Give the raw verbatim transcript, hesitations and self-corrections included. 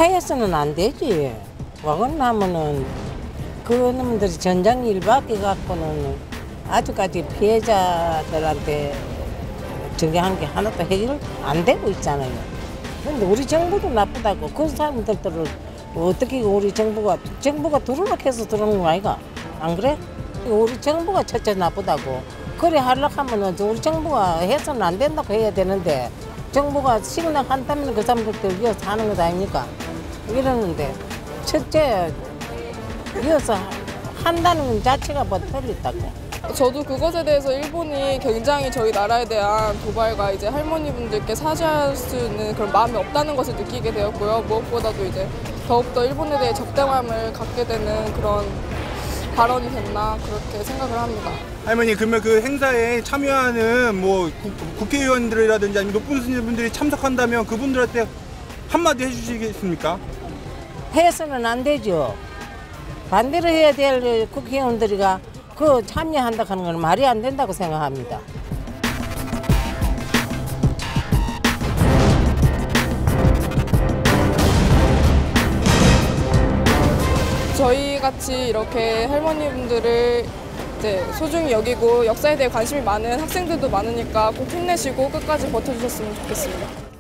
해서는 안 되지. 와건나무는 그 놈들이 전장일밖에 갖고는 아직까지 피해자들한테 저기 한 게 하나도 해결 안 되고 있잖아요. 근데 우리 정부도 나쁘다고 그 사람들을 어떻게 우리 정부가 정부가 들어오라 해서 들어오는 거 아이가? 안 그래? 우리 정부가 첫째 나쁘다고. 그래 하려고 하면은 우리 정부가 해서는 안 된다고 해야 되는데 정부가 승낙한다면 그 사람들도 이어서 하는 것 아닙니까? 이러는데 첫째 이어서 한다는 것 자체가 뭐 틀렸다고. 저도 그것에 대해서 일본이 굉장히 저희 나라에 대한 도발과 이제 할머니분들께 사죄할 수 있는 그런 마음이 없다는 것을 느끼게 되었고요. 무엇보다도 이제 더욱더 일본에 대해 적대감을 갖게 되는 그런 발언이 됐나 그렇게 생각을 합니다. 할머니, 그러면 그 행사에 참여하는 뭐 국, 국회의원들이라든지 아니면 높은 분들이 참석한다면 그분들한테 한마디 해주시겠습니까? 해서는 안 되죠. 반대로 해야 될 국회의원들이가 그 참여한다 하는 건 말이 안 된다고 생각합니다. 저희 같이 이렇게 할머니분들을 이제 소중히 여기고 역사에 대해 관심이 많은 학생들도 많으니까 꼭 힘내시고 끝까지 버텨주셨으면 좋겠습니다.